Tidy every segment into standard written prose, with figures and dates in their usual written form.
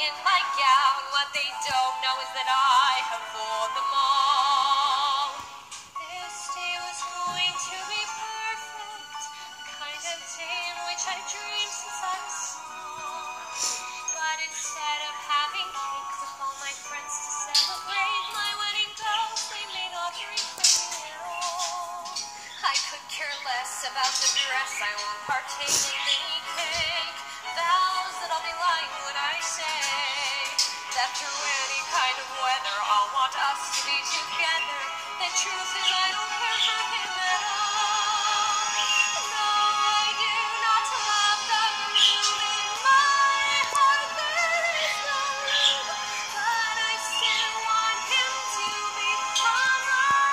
in my gown. What they don't know is that I have fooled them all. This day was going to be perfect, the kind of day in which I dreamed since I was small. But instead of having cake with all my friends to celebrate my wedding bells, they may not ring for me at all. I could care less about the dress, I won't partake in any cake. Vows that I'll be lying when I say that through any kind of weather I'll want us to be together. The truth is I don't care for him at all. No, I do not love the room in my heart. There is no room, but I still want him to become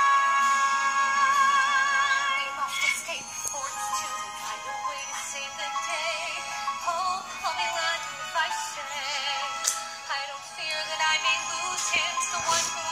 mine. We must escape before it's too late. Find a way to save the day. Oh, I'll be lying if I say I don't fear that I may lose him to the one who